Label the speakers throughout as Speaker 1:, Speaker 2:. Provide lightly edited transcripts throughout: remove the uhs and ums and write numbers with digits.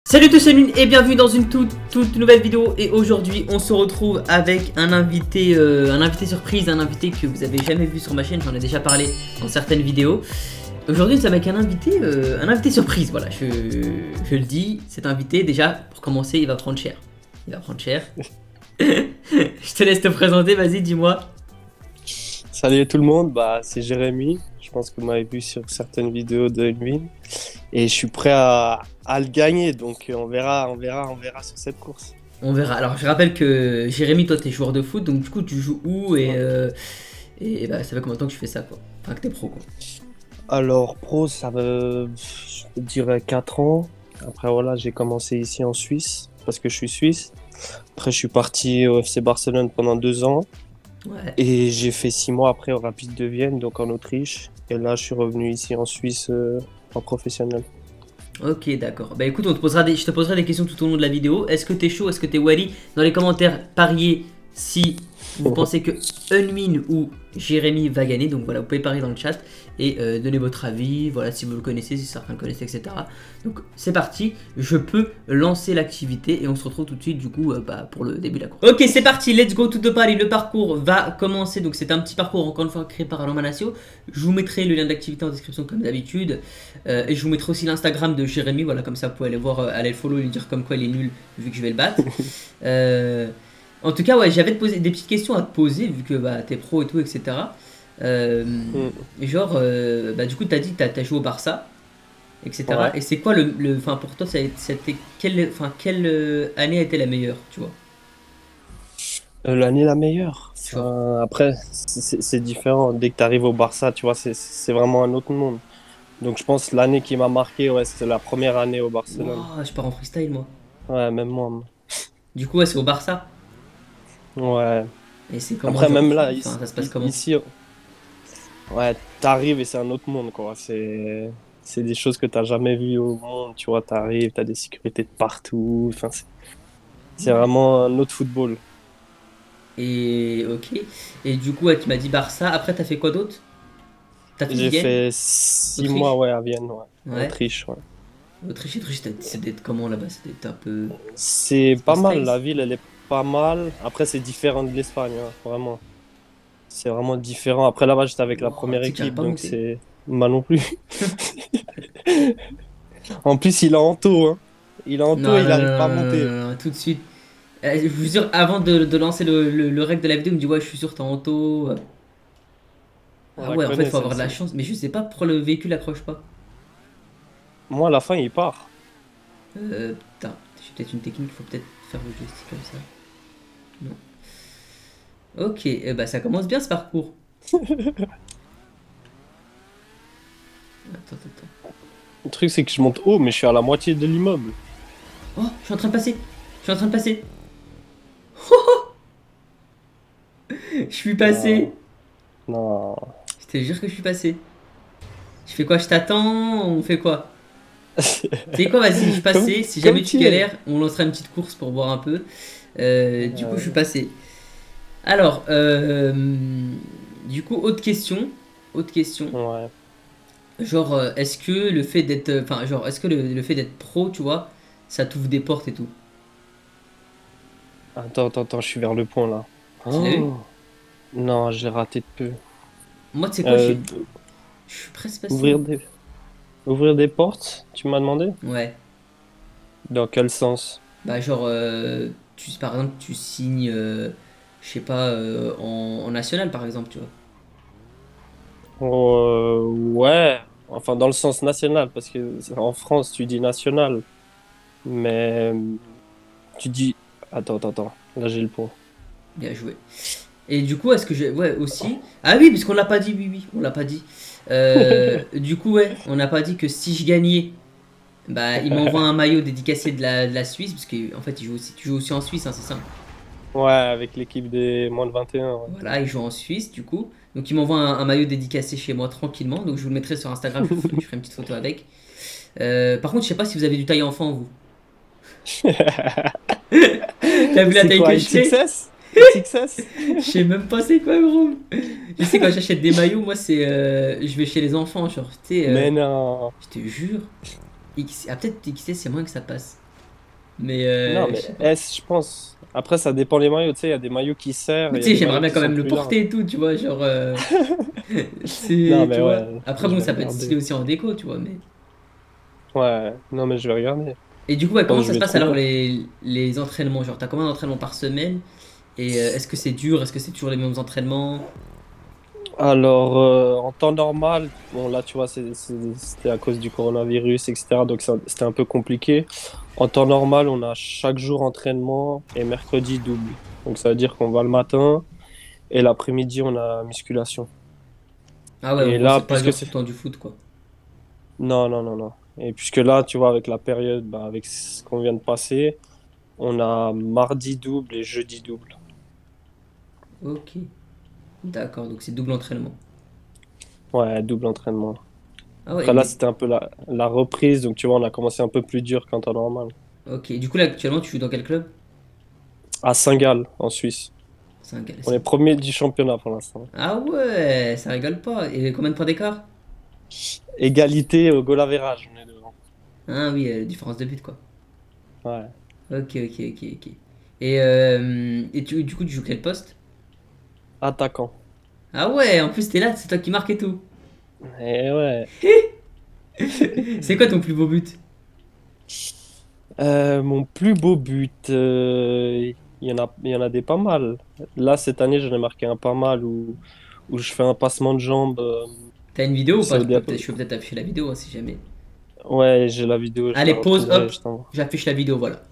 Speaker 1: Salut tous, c'est Lune et bienvenue dans une toute nouvelle vidéo. Et aujourd'hui on se retrouve avec un invité surprise, un invité que vous avez jamais vu sur ma chaîne. J'en ai déjà parlé dans certaines vidéos. Aujourd'hui c'est avec un invité surprise. Voilà, je le dis, cet invité déjà pour commencer il va prendre cher. Il va prendre cher. Je te laisse te présenter, vas-y dis-moi.
Speaker 2: Salut tout le monde, c'est Jérémy. Je pense que vous m'avez vu sur certaines vidéos de lui. Et je suis prêt à le gagner, donc on verra sur cette course.
Speaker 1: On verra. Alors je rappelle que Jérémy, toi t'es joueur de foot, donc du coup tu joues où et ça fait combien de temps que tu fais ça quoi? Enfin que t'es pro quoi.
Speaker 2: Alors pro, ça veut, je dirais 4 ans. Après voilà, j'ai commencé ici en Suisse, parce que je suis suisse. Après je suis parti au FC Barcelone pendant 2 ans.
Speaker 1: Ouais.
Speaker 2: Et j'ai fait 6 mois après au Rapid de Vienne, donc en Autriche. Et là je suis revenu ici en Suisse en professionnel.
Speaker 1: Ok d'accord. Bah écoute, je te poserai des questions tout au long de la vidéo. Est-ce que t'es chaud? Est-ce que t'es wally? Dans les commentaires, pariez si vous pensez que Unwin ou Jérémy va gagner. Donc voilà, vous pouvez parier dans le chat et donner votre avis. Voilà, si vous le connaissez, si certains le connaissent, etc. Donc c'est parti, je peux lancer l'activité et on se retrouve tout de suite du coup pour le début de la course. Ok, c'est parti, let's go to the party. Le parcours va commencer. Donc c'est un petit parcours encore une fois créé par Romanasio. Je vous mettrai le lien d'activité en description comme d'habitude. Et je vous mettrai aussi l'Instagram de Jérémy. Voilà, comme ça vous pouvez aller voir, aller le follow et lui dire comme quoi il est nul vu que je vais le battre. En tout cas, ouais, j'avais des petites questions à te poser vu que t'es pro et tout, etc. Du coup, t'as dit que t'as joué au Barça, etc.
Speaker 2: Ouais.
Speaker 1: Et c'est quoi enfin pour toi, c'était quelle année a été la meilleure, tu vois?
Speaker 2: L'année la meilleure.
Speaker 1: Tu vois.
Speaker 2: Enfin, après, c'est différent. Dès que tu arrives au Barça, tu vois, c'est vraiment un autre monde. Donc je pense que l'année qui m'a marqué, ouais, c'était la première année au Barcelone.
Speaker 1: Wow, je pars en freestyle moi.
Speaker 2: Ouais, même moi.
Speaker 1: Du coup, ouais, c'est au Barça.
Speaker 2: Ouais.
Speaker 1: Et c'est comment
Speaker 2: Après,
Speaker 1: genre,
Speaker 2: même là,
Speaker 1: enfin, ça se passe comment?
Speaker 2: ici, ouais, t'arrives et c'est un autre monde, quoi. C'est des choses que t'as jamais vues au monde, tu vois. T'arrives, t'as des sécurités de partout. Enfin, c'est vraiment un autre football.
Speaker 1: Et ok. Et du coup, ouais, tu m'as dit Barça. Après, t'as fait quoi d'autre? T'as fait
Speaker 2: J'ai
Speaker 1: Vienne?
Speaker 2: fait 6
Speaker 1: Autriche?
Speaker 2: mois, ouais, à Vienne, ouais. En
Speaker 1: Ouais.
Speaker 2: Autriche, ouais.
Speaker 1: Autriche, c'est d'être comment là-bas? C'est d'être un peu
Speaker 2: C'est pas mal,
Speaker 1: space.
Speaker 2: la ville, elle est pas mal. Après, c'est différent de l'Espagne, hein, vraiment. C'est vraiment différent. Après, là-bas, j'étais avec la
Speaker 1: Wow,
Speaker 2: première
Speaker 1: tu sais que j'arrive
Speaker 2: équipe,
Speaker 1: pas à
Speaker 2: donc
Speaker 1: monter.
Speaker 2: c'est... Moi non plus. En plus, il est en taux, hein. Il est en taux
Speaker 1: Non,
Speaker 2: et il
Speaker 1: non, non,
Speaker 2: n'arrive pas à
Speaker 1: non, non,
Speaker 2: monter.
Speaker 1: non, non, tout de suite. Je vous jure, avant de lancer le règle de la vidéo, il me dit ouais, je suis sûr, t'es en auto.
Speaker 2: On
Speaker 1: Ah
Speaker 2: la
Speaker 1: ouais, en fait,
Speaker 2: connaît,
Speaker 1: faut avoir de la
Speaker 2: celle-ci.
Speaker 1: chance. Mais je sais pas pourquoi le véhicule accroche pas.
Speaker 2: Moi, à la fin, il part.
Speaker 1: Putain, j'ai peut-être une technique, faut peut-être faire le joystick comme ça. Non. Ok, ça commence bien ce parcours. Attends.
Speaker 2: Le truc, c'est que je monte haut, mais je suis à la moitié de l'immeuble.
Speaker 1: Oh, je suis en train de passer. Je suis en train de passer. Je suis passé.
Speaker 2: Non. Non.
Speaker 1: Je te jure que je suis passé. Je fais quoi? Je t'attends? On fait quoi? Tu sais quoi? Vas-y, je suis
Speaker 2: Comme,
Speaker 1: passé. Si
Speaker 2: comme
Speaker 1: jamais tu
Speaker 2: tu es.
Speaker 1: galères, on lancera une petite course pour voir un peu. Du coup, je suis
Speaker 2: Ouais.
Speaker 1: passé. Alors, du coup, autre question. Autre question.
Speaker 2: Ouais.
Speaker 1: Genre, est-ce que le fait d'être. Enfin, genre, est-ce que le fait d'être pro, tu vois, ça t'ouvre des portes et tout?
Speaker 2: Attends, je suis vers le pont, là.
Speaker 1: Tu l'as vu?
Speaker 2: Oh. Non, j'ai raté de peu.
Speaker 1: Moi, tu sais quoi,
Speaker 2: Euh,
Speaker 1: je suis presque passé.
Speaker 2: ouvrir des, ouvrir des portes, tu m'as demandé?
Speaker 1: Ouais.
Speaker 2: Dans quel sens?
Speaker 1: Bah, genre, par exemple, tu signes, je sais pas, en national, par exemple, tu vois.
Speaker 2: Ouais, enfin dans le sens national, parce que en France tu dis national, mais tu dis... Attends, là j'ai le pont.
Speaker 1: Bien joué. Et du coup, est-ce que j'ai. Ouais, aussi. Ah oui, puisqu'on l'a pas dit, oui, on l'a pas dit. Du coup, ouais, on n'a pas dit que si je gagnais, bah, il m'envoie un maillot dédicacé de la Suisse, parce qu'en en fait, tu joues aussi en Suisse, hein, c'est ça?
Speaker 2: Ouais, avec l'équipe des moins de 21, ouais.
Speaker 1: Voilà, il joue en Suisse, du coup. Donc, il m'envoie un maillot dédicacé chez moi tranquillement. Donc, je vous le mettrai sur Instagram, je ferai une petite photo avec. Par contre, je sais pas si vous avez du taille enfant, vous. T'as vu la
Speaker 2: C'est
Speaker 1: taille
Speaker 2: quoi,
Speaker 1: que je fais?
Speaker 2: XXS? XXS?
Speaker 1: Je sais même pas c'est quoi, gros. Je sais, quand j'achète des maillots, moi, c'est. Je vais chez les enfants, genre, tu sais.
Speaker 2: Mais non.
Speaker 1: Je te jure. Ah, peut-être XS, c'est moins que ça passe. Mais
Speaker 2: Non,
Speaker 1: je
Speaker 2: mais
Speaker 1: sais pas.
Speaker 2: S, je pense. Après, ça dépend les maillots. Tu sais, il y a des maillots qui serrent
Speaker 1: Mais
Speaker 2: et il y
Speaker 1: tu
Speaker 2: a
Speaker 1: sais,
Speaker 2: des
Speaker 1: j'aimerais
Speaker 2: maillots
Speaker 1: bien
Speaker 2: qui
Speaker 1: quand
Speaker 2: sont
Speaker 1: même le
Speaker 2: plus larges.
Speaker 1: porter et tout, tu vois, genre,
Speaker 2: Non,
Speaker 1: c'est, tu
Speaker 2: mais
Speaker 1: vois.
Speaker 2: ouais,
Speaker 1: Après,
Speaker 2: je
Speaker 1: bon,
Speaker 2: vais
Speaker 1: ça peut être stylé
Speaker 2: regarder.
Speaker 1: aussi en déco, tu vois, mais.
Speaker 2: Ouais, non, mais je vais regarder.
Speaker 1: Et du coup, ouais,
Speaker 2: Je pense
Speaker 1: comment
Speaker 2: que je
Speaker 1: ça se
Speaker 2: vais
Speaker 1: passe
Speaker 2: trop
Speaker 1: alors
Speaker 2: porter.
Speaker 1: les entraînements? Genre, t'as combien d'entraînements par semaine? Et est-ce que c'est dur? Est-ce que c'est toujours les mêmes entraînements?
Speaker 2: Alors, en temps normal, bon, là, tu vois, c'était à cause du coronavirus, etc. Donc, c'était un peu compliqué. En temps normal, on a chaque jour entraînement et mercredi double. Donc, ça veut dire qu'on va le matin et l'après-midi, on a musculation.
Speaker 1: Ah ouais, en
Speaker 2: Et
Speaker 1: gros,
Speaker 2: là,
Speaker 1: c'est pas
Speaker 2: puisque
Speaker 1: genre tout
Speaker 2: c'est.
Speaker 1: le temps du foot, quoi.
Speaker 2: Non, non, non, non. Et puisque là, tu vois, avec la période, bah, avec ce qu'on vient de passer, on a mardi double et jeudi double.
Speaker 1: Ok, d'accord, donc c'est double entraînement.
Speaker 2: Ouais, double entraînement.
Speaker 1: Ah ouais,
Speaker 2: Après, là, c'était un peu la reprise. Donc, tu vois, on a commencé un peu plus dur qu'en temps normal.
Speaker 1: ok. Du coup, là, actuellement, tu joues dans quel club?
Speaker 2: À Saint-Gall, en Suisse.
Speaker 1: C'est un
Speaker 2: On est
Speaker 1: galaxy.
Speaker 2: premier du championnat pour l'instant.
Speaker 1: Ah ouais, ça rigole pas. Et combien de points d'écart?
Speaker 2: Égalité au goal average, on est devant.
Speaker 1: Ah oui, différence de but, quoi.
Speaker 2: Ouais,
Speaker 1: Ok, ok, ok, ok. Et du coup, tu joues quel poste?
Speaker 2: attaquant.
Speaker 1: Ah ouais, en plus, t'es là, c'est toi qui marques et tout.
Speaker 2: Et ouais.
Speaker 1: C'est quoi ton plus beau but?
Speaker 2: Mon plus beau but, il y en a des pas mal. Là, cette année, j'en ai marqué un pas mal où je fais un passement de jambe.
Speaker 1: T'as une vidéo ou
Speaker 2: C'est
Speaker 1: pas?
Speaker 2: au dé-
Speaker 1: Je peux peut-être afficher la vidéo, hein, si jamais.
Speaker 2: Ouais, j'ai la vidéo, je
Speaker 1: Allez,
Speaker 2: la
Speaker 1: pause,
Speaker 2: retrouverai,
Speaker 1: hop,
Speaker 2: je t'envoie.
Speaker 1: j'affiche la vidéo, voilà.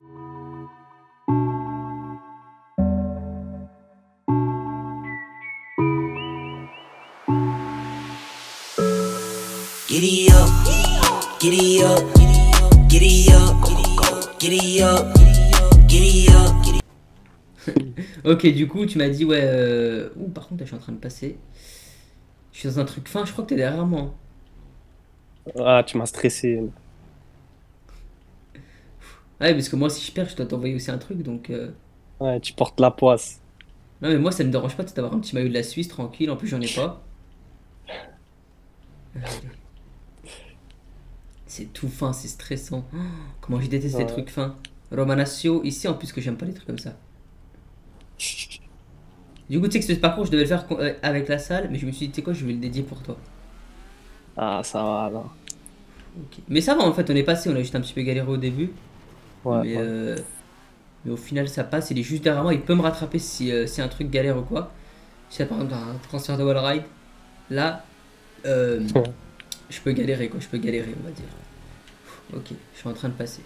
Speaker 3: Giddy up, giddy up, giddy up, giddy up, giddy up, giddy.
Speaker 1: Ok, du coup, tu m'as dit, ouais. Ouh, par contre, là, je suis en train de passer. Je suis dans un truc fin, je crois que t'es derrière moi, hein.
Speaker 2: Ah, tu m'as stressé.
Speaker 1: Ouais, parce que moi, si je perds, je dois t'envoyer aussi un truc, donc.
Speaker 2: Ouais, tu portes la poisse.
Speaker 1: Non, mais moi, ça me dérange pas d'avoir un petit maillot de la Suisse, tranquille, en plus, j'en ai pas. C'est tout fin, c'est stressant. Oh, comment je déteste les
Speaker 2: Ouais.
Speaker 1: trucs fins. Romanaccio, ici, en plus, que j'aime pas les trucs comme ça. Du coup, tu sais que ce parcours, je devais le faire avec la salle, mais je me suis dit, tu sais quoi, je vais le dédier pour toi.
Speaker 2: Ah, ça va, là.
Speaker 1: Ok. Mais ça va, en fait, on est passé, on a juste un petit peu galéré au début.
Speaker 2: Ouais,
Speaker 1: Mais,
Speaker 2: ouais.
Speaker 1: euh, mais au final, ça passe. Il est juste derrière moi, il peut me rattraper si un truc galère ou quoi. Je sais, par exemple, un transfert de wall ride. Là, euh, je peux galérer, quoi. Je peux galérer, on va dire. Ok, je suis en train de passer.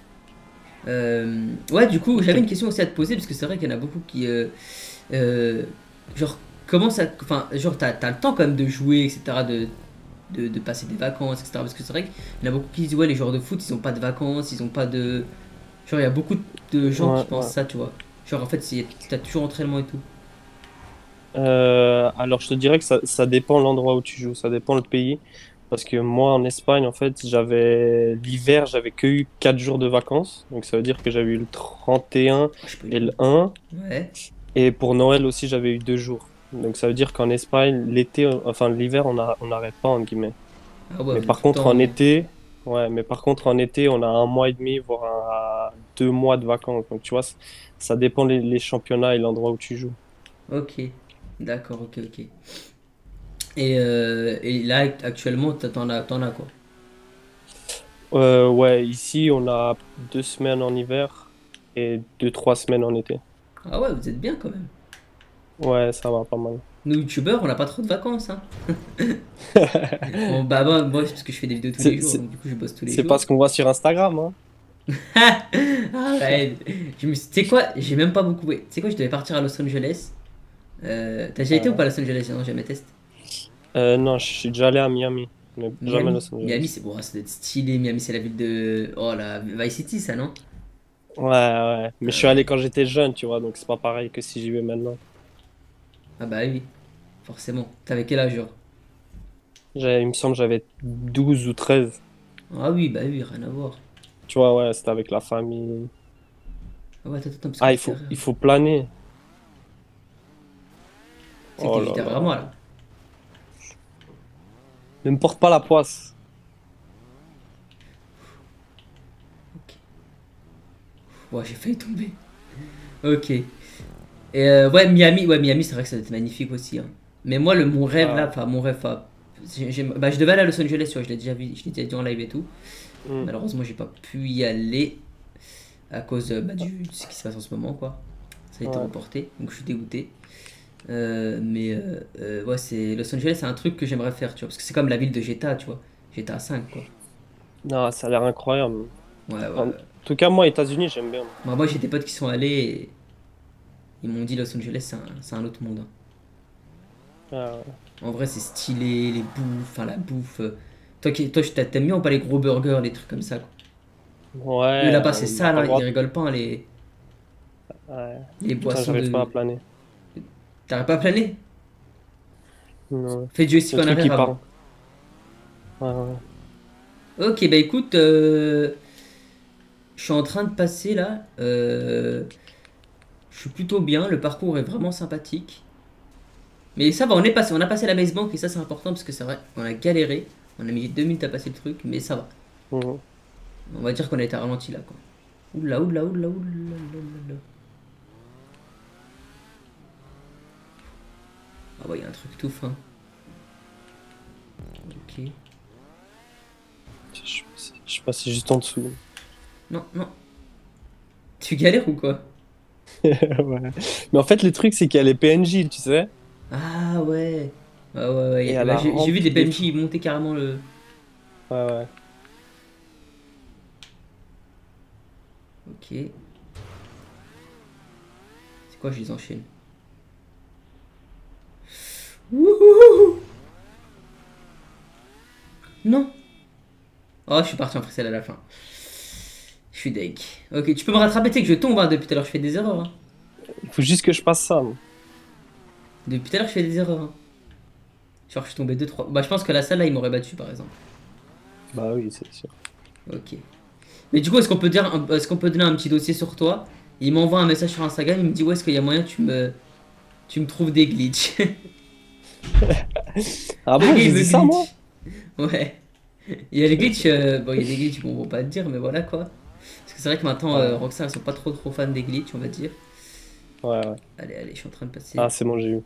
Speaker 1: Ouais, du coup, j'avais une question aussi à te poser, parce que c'est vrai qu'il y en a beaucoup qui. Euh, genre, comment ça. Enfin, genre, t'as le temps quand même de jouer, etc. De passer des vacances, etc. Parce que c'est vrai qu'il y en a beaucoup qui disent, ouais, les joueurs de foot, ils ont pas de vacances, ils ont pas de. Genre, il y a beaucoup de gens qui
Speaker 2: Ouais,
Speaker 1: pensent
Speaker 2: ouais.
Speaker 1: ça, tu vois. Genre, en fait, t'as toujours entraînement et tout.
Speaker 2: Alors, je te dirais que ça dépend l'endroit où tu joues, ça dépend le pays. Parce que moi, en Espagne, en fait, l'hiver, j'avais que eu 4 jours de vacances. Donc, ça veut dire que j'avais eu le 31
Speaker 1: Ah, je peux.
Speaker 2: et le 1.
Speaker 1: Ouais.
Speaker 2: Et pour Noël aussi, j'avais eu 2 jours. Donc, ça veut dire qu'en Espagne, enfin, l'hiver, on n'arrête pas, en guillemets.
Speaker 1: Ah ouais,
Speaker 2: Mais
Speaker 1: vous êtes
Speaker 2: par
Speaker 1: tout le
Speaker 2: contre, en
Speaker 1: temps.
Speaker 2: été, ouais, mais par contre, en été, on a un mois et demi, voire 2 mois de vacances. Donc, tu vois, ça dépend les championnats et l'endroit où tu joues.
Speaker 1: Ok. D'accord, ok, ok. Et là, actuellement, t'en as quoi?
Speaker 2: Ouais, ici, on a 2 semaines en hiver et 2, 3 semaines en été.
Speaker 1: Ah ouais, vous êtes bien quand même.
Speaker 2: Ouais, ça va pas mal.
Speaker 1: Nous, youtubeurs, on n'a pas trop de vacances, hein. Moi, c'est parce que je fais des vidéos tous les
Speaker 2: C'est
Speaker 1: jours,
Speaker 2: c'est-
Speaker 1: donc du coup, je bosse tous les
Speaker 2: c'est pas
Speaker 1: jours.
Speaker 2: ce qu'on voit sur Instagram, hein.
Speaker 1: Arrête. Tu sais quoi? J'ai même pas beaucoup. Tu sais quoi? Je devais partir à Los Angeles. T'as déjà été ou
Speaker 2: Ouais.
Speaker 1: pas à Los Angeles? Non, jamais test.
Speaker 2: Non, je suis déjà allé à Miami, mais jamais
Speaker 1: Miami.
Speaker 2: Los
Speaker 1: Miami,
Speaker 2: Angeles.
Speaker 1: c'est bon, ça doit être stylé. Miami, c'est la ville de. Oh la Vice City, ça, non?
Speaker 2: Ouais, ouais. Mais je
Speaker 1: Ah
Speaker 2: suis allé
Speaker 1: ouais.
Speaker 2: quand j'étais jeune, tu vois, donc c'est pas pareil que si j'y vais maintenant.
Speaker 1: Ah bah oui, forcément. T'avais quel âge, genre?
Speaker 2: Il me semble que j'avais 12 ou 13.
Speaker 1: Ah oui, bah oui, rien à voir.
Speaker 2: Tu vois, ouais, c'était avec la famille.
Speaker 1: Ah ouais, attends, attends, parce que
Speaker 2: Ah,
Speaker 1: là,
Speaker 2: il
Speaker 1: c'est
Speaker 2: faut,
Speaker 1: derrière.
Speaker 2: il faut planer.
Speaker 1: Tu sais que
Speaker 2: Oh
Speaker 1: t'es juste
Speaker 2: là
Speaker 1: derrière moi,
Speaker 2: là.
Speaker 1: là.
Speaker 2: Ne me porte pas la poisse.
Speaker 1: Ok. Ouais, j'ai failli tomber. Ok. Et ouais, Miami, c'est vrai que ça doit être magnifique aussi, hein. Mais moi, mon rêve là,
Speaker 2: Ah,
Speaker 1: enfin, mon rêve, enfin, bah, je devais aller à Los Angeles, tu vois, je l'ai déjà vu, je l'ai déjà dit en live et tout.
Speaker 2: hmm.
Speaker 1: Malheureusement, j'ai pas pu y aller à cause bah, de ce qui se passe en ce moment, quoi. Ça a été
Speaker 2: Ouais.
Speaker 1: reporté, donc je suis dégoûté. Ouais, c'est Los Angeles, c'est un truc que j'aimerais faire, tu vois, parce que c'est comme la ville de GTA, tu vois. GTA 5, quoi.
Speaker 2: Non, ça a l'air incroyable.
Speaker 1: Ouais, ouais,
Speaker 2: En
Speaker 1: ouais.
Speaker 2: tout cas, moi, États-Unis, j'aime bien.
Speaker 1: Moi, j'ai des potes qui sont allés et ils m'ont dit Los Angeles, c'est un autre monde, hein.
Speaker 2: Ah, ouais.
Speaker 1: En vrai, c'est stylé, les bouffes, enfin la bouffe. Toi, t'aimes bien ou pas les gros burgers, les trucs comme ça, quoi. Eux,
Speaker 2: Ouais,
Speaker 1: là-bas, c'est
Speaker 2: on n'a
Speaker 1: sale,
Speaker 2: pas
Speaker 1: hein,
Speaker 2: le
Speaker 1: ils
Speaker 2: droit.
Speaker 1: rigolent pas, hein,
Speaker 2: Ouais.
Speaker 1: les
Speaker 2: Putain,
Speaker 1: boissons
Speaker 2: j'arrive pas à
Speaker 1: de.
Speaker 2: planer.
Speaker 1: T'arrives pas à planer?
Speaker 2: Non.
Speaker 1: Fais du joystick
Speaker 2: Le
Speaker 1: en
Speaker 2: truc qui
Speaker 1: arrière
Speaker 2: part.
Speaker 1: avant.
Speaker 2: Ouais, ouais.
Speaker 1: Ok, bah écoute, je suis en train de passer là. Je suis plutôt bien, le parcours est vraiment sympathique. Mais ça va, on a passé la Maze Bank et ça c'est important parce que c'est vrai, on a galéré. On a mis 2 minutes à passer le truc, mais ça va.
Speaker 2: Mhm.
Speaker 1: On va dire qu'on a été ralenti là, quoi. Oula, oula, oula, oula, oula. Ah ouais, il y a un truc tout fin. Ok.
Speaker 2: Je sais pas si juste en dessous.
Speaker 1: Non, non. Tu galères ou quoi?
Speaker 2: Ouais. Mais en fait, le truc, c'est qu'il y a les PNJ, tu sais.
Speaker 1: Ah ouais. Ah ouais, ouais.
Speaker 2: Et à
Speaker 1: Bah,
Speaker 2: la
Speaker 1: j'ai vu
Speaker 2: rampe
Speaker 1: des
Speaker 2: des
Speaker 1: PNJ monter carrément le.
Speaker 2: Ouais, ouais.
Speaker 1: Ok. C'est quoi, je les enchaîne? Wouhou! Non! Oh, je suis parti en freestyle à la fin. Je suis deg. Ok, tu peux me rattraper, tu sais que je tombe, hein, depuis tout à l'heure, je fais des erreurs, hein.
Speaker 2: Il faut juste que je passe ça, moi.
Speaker 1: Depuis tout à l'heure, je fais des erreurs, hein. Genre, je suis tombé 2-3. Bah, je pense que la salle là, il m'aurait battu par exemple.
Speaker 2: Bah oui, c'est sûr.
Speaker 1: Ok. Mais du coup, est-ce qu'on peut donner un petit dossier sur toi? Il m'envoie un message sur Instagram, il me dit ouais, est-ce qu'il y a moyen que tu me trouves des glitches?
Speaker 2: Ah
Speaker 1: Le
Speaker 2: bon,
Speaker 1: gars,
Speaker 2: j'ai
Speaker 1: il me
Speaker 2: dit ça, moi?
Speaker 1: glitch. Ouais. Il y a les glitches, bon, il y a des glitches, bon, on va pas te dire, mais voilà quoi. Parce que c'est vrai que maintenant,
Speaker 2: Ouais,
Speaker 1: Rockstar, ils sont pas trop fans des glitches, on va dire.
Speaker 2: ouais, ouais.
Speaker 1: Allez, allez, je suis en train de passer.
Speaker 2: Ah, c'est bon, j'ai eu.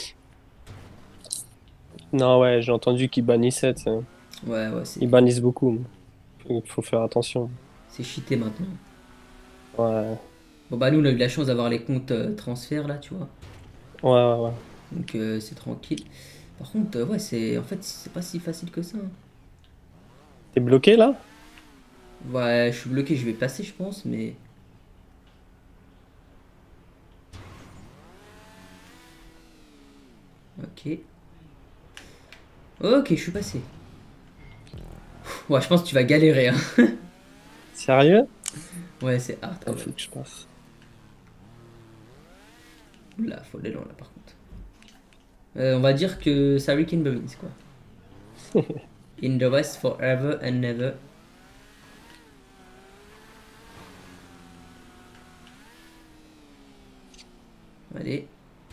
Speaker 2: Non, ouais, j'ai entendu qu'ils bannissaient, tu sais.
Speaker 1: Ouais, ouais,
Speaker 2: Ils bannissent beaucoup. Faut faire attention.
Speaker 1: c'est cheaté maintenant.
Speaker 2: Ouais,
Speaker 1: Bon, bah, nous, on a eu la chance d'avoir les comptes transferts là, tu vois.
Speaker 2: ouais, ouais, ouais.
Speaker 1: Donc, c'est tranquille. Par contre, ouais, en fait, c'est pas si facile que ça, hein.
Speaker 2: T'es bloqué, là?
Speaker 1: Ouais, je suis bloqué, je vais passer, je pense, mais. Ok. Ok, je suis passé. Ouais, je pense que tu vas galérer, hein.
Speaker 2: Sérieux?
Speaker 1: Ouais, c'est hard quand
Speaker 2: Il
Speaker 1: même.
Speaker 2: faut que je passe.
Speaker 1: Oula, faut aller loin là par contre. On va dire que c'est Rick and Burns, quoi. In the West forever and never. Allez.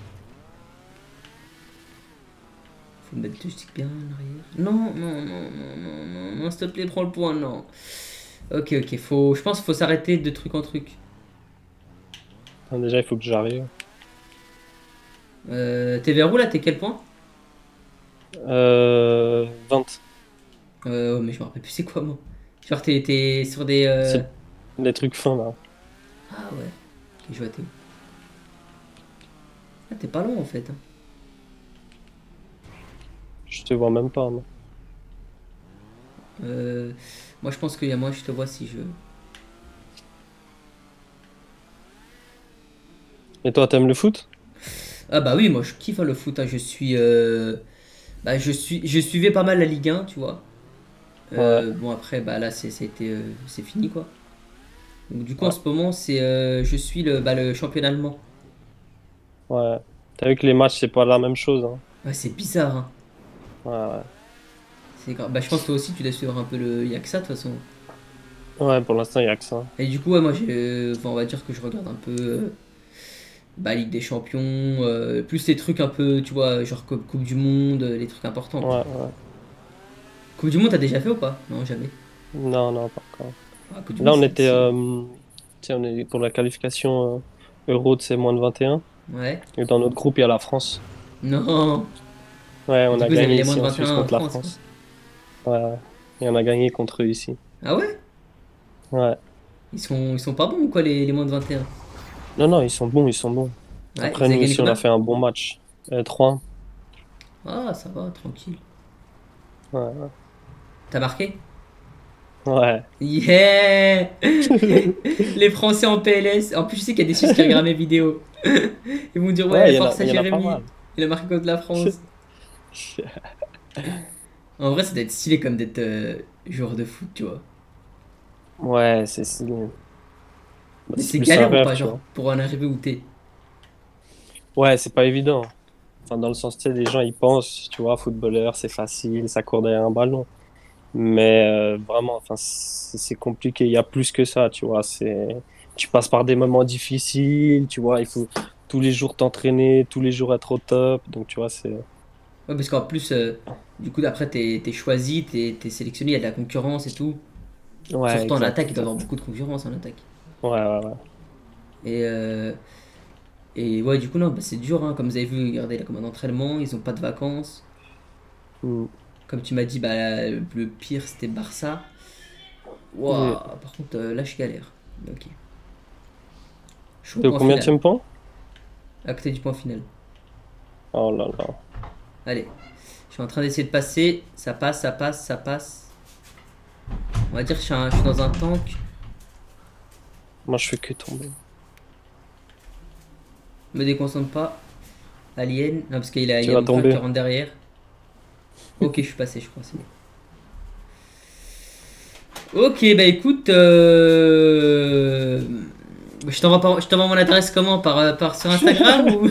Speaker 1: Faut mettre le stick bien en arrière. Non, non, non, non, non, non, non, s'il te plaît, prends le point, non. Ok, ok, je pense qu'il faut s'arrêter de truc en truc.
Speaker 2: Ah, déjà, il faut que j'arrive.
Speaker 1: T'es vers où là? T'es quel point?
Speaker 2: 20.
Speaker 1: Oh, mais je me rappelle plus c'est quoi moi. Genre t'es sur des.
Speaker 2: C'est les trucs fins, là.
Speaker 1: Ah ouais. Ok, je vois t'es où. Ah, t'es pas loin en fait, hein.
Speaker 2: Je te vois même pas, moi.
Speaker 1: Euh, Moi je pense qu'il y a moi, je te vois si je.
Speaker 2: Et toi, t'aimes le foot?
Speaker 1: Ah bah oui, moi je kiffe, hein, le foot, hein. Bah je suivais pas mal la Ligue 1, tu vois.
Speaker 2: Ouais,
Speaker 1: Bon après bah là c'est fini quoi. Donc du coup en
Speaker 2: ouais,
Speaker 1: ce moment je suis le championnat allemand.
Speaker 2: ouais. T'as vu que les matchs, c'est pas la même chose, hein.
Speaker 1: Ouais, c'est bizarre, hein.
Speaker 2: Ouais, ouais.
Speaker 1: C'est grave. Bah je pense que toi aussi tu dois suivre un peu le. Y a que ça de toute façon.
Speaker 2: Ouais, pour l'instant, il y a que ça.
Speaker 1: Et du coup ouais, moi enfin, on va dire que je regarde un peu bah, Ligue des Champions, plus les trucs un peu, tu vois, genre Coupe du Monde, les trucs importants, quoi.
Speaker 2: Ouais, ouais.
Speaker 1: Coupe du Monde, t'as déjà fait ou pas? Non, jamais.
Speaker 2: Non, non, pas encore.
Speaker 1: Ah, Coupe du
Speaker 2: Là,
Speaker 1: Monde,
Speaker 2: on
Speaker 1: c'est
Speaker 2: était
Speaker 1: stylé.
Speaker 2: sais, on est pour la qualification Euro, c'est moins de 21.
Speaker 1: Ouais.
Speaker 2: Et dans notre groupe, il y a la France.
Speaker 1: Non.
Speaker 2: Ouais, on
Speaker 1: Du
Speaker 2: a
Speaker 1: coup, vous avez
Speaker 2: gagné
Speaker 1: les moins
Speaker 2: ici
Speaker 1: de
Speaker 2: en Suisse
Speaker 1: 21 en
Speaker 2: contre la
Speaker 1: France,
Speaker 2: France. Ouais, ouais. Et on a gagné contre eux ici.
Speaker 1: Ah ouais?
Speaker 2: Ouais.
Speaker 1: Ils sont pas bons ou quoi, les moins de 21?
Speaker 2: Non, non, ils sont bons, ils sont bons.
Speaker 1: Ouais, vous
Speaker 2: Après,
Speaker 1: avez
Speaker 2: nous
Speaker 1: gagné
Speaker 2: aussi, on a
Speaker 1: combien?
Speaker 2: fait un bon match. 3-1.
Speaker 1: Ah, ça va, tranquille.
Speaker 2: Ouais,
Speaker 1: T'as marqué?
Speaker 2: ouais.
Speaker 1: Yeah! Les Français en PLS. En plus, je sais qu'il y a des Suisses qui regardent mes vidéos. Ils vont dire,
Speaker 2: Ouais,
Speaker 1: ouais, force à
Speaker 2: il y en a pas
Speaker 1: Jérémy.
Speaker 2: mal.
Speaker 1: Il a marqué contre la France. En vrai, ça doit être stylé comme d'être joueur de foot, tu vois.
Speaker 2: Ouais, bah,
Speaker 1: Mais
Speaker 2: c'est
Speaker 1: c'est
Speaker 2: plus un
Speaker 1: galère ou
Speaker 2: rêve,
Speaker 1: pas,
Speaker 2: tu
Speaker 1: genre,
Speaker 2: vois.
Speaker 1: pour en arriver où t'es?
Speaker 2: Ouais, c'est pas évident. Enfin, dans le sens, tu sais, les gens, ils pensent, tu vois, footballeur, c'est facile, ça court derrière un ballon. Mais vraiment, enfin, c'est compliqué. Il y a plus que ça, tu vois. Tu passes par des moments difficiles, tu vois. Il faut tous les jours t'entraîner, tous les jours être au top. Donc, tu vois, c'est.
Speaker 1: Ouais, parce qu'en plus, du coup, après, t'es choisi, t'es sélectionné, il y a de la concurrence et tout.
Speaker 2: Ouais,
Speaker 1: Surtout en
Speaker 2: exact,
Speaker 1: attaque, il doit y avoir
Speaker 2: exact.
Speaker 1: beaucoup de concurrence en attaque.
Speaker 2: Ouais, ouais, ouais.
Speaker 1: Et, euh, et ouais, du coup, non, bah, c'est dur, hein. Comme vous avez vu, regardez, là, comme un entraînement, ils ont pas de vacances.
Speaker 2: Mm.
Speaker 1: Comme tu m'as dit, bah, le pire, c'était Barça.
Speaker 2: Mm.
Speaker 1: Waouh, par contre, là, je galère. Ok. Je suis au
Speaker 2: T'es au
Speaker 1: point
Speaker 2: combien
Speaker 1: final.
Speaker 2: de point?
Speaker 1: À côté du point final.
Speaker 2: Oh là là.
Speaker 1: Allez. Je suis en train d'essayer de passer. Ça passe, ça passe, ça passe. On va dire que je suis dans un tank.
Speaker 2: Moi, je fais que tomber.
Speaker 1: Me déconcentre pas. Alien. Non, parce qu'il
Speaker 2: Tu
Speaker 1: y a
Speaker 2: vas
Speaker 1: mon frère qui
Speaker 2: tomber.
Speaker 1: rentre derrière. Ok, je suis passé, je crois. C'est bon. Ok, bah écoute. Je t'envoie mon adresse comment? Par sur Instagram ou.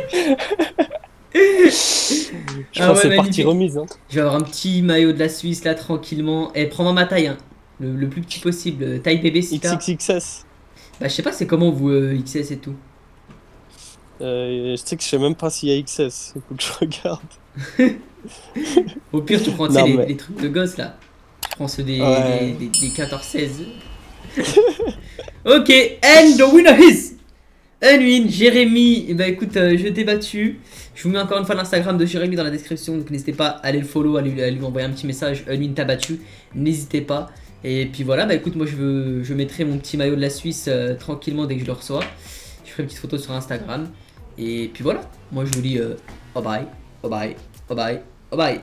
Speaker 2: Je
Speaker 1: Ah
Speaker 2: pense que
Speaker 1: ouais,
Speaker 2: c'est partie
Speaker 1: magnifique.
Speaker 2: remise, hein.
Speaker 1: Je vais avoir un petit maillot de la Suisse là tranquillement. Et prends-moi ma taille, hein. Le plus petit possible. Taille bébé si t'as.
Speaker 2: XXXS.
Speaker 1: Bah, je sais pas, c'est comment vous XS et tout.
Speaker 2: Je sais que je sais même pas s'il y a XS. Il faut que je regarde.
Speaker 1: Au pire, tu prends, tu sais,
Speaker 2: Non, mais.
Speaker 1: les trucs de gosse là. Tu prends ceux
Speaker 2: Ouais.
Speaker 1: des 14-16. Ok, and the winner is Unwin, Jérémy. Et bah écoute, je t'ai battu. Je vous mets encore une fois l'Instagram de Jérémy dans la description. Donc n'hésitez pas à aller le follow, à lui envoyer un petit message. Unwin t'a battu. N'hésitez pas. Et puis voilà, bah écoute, moi je mettrai mon petit maillot de la Suisse tranquillement dès que je le reçois. Je ferai une petite photo sur Instagram. Et puis voilà, moi je vous dis bye bye, bye bye, bye bye, bye bye.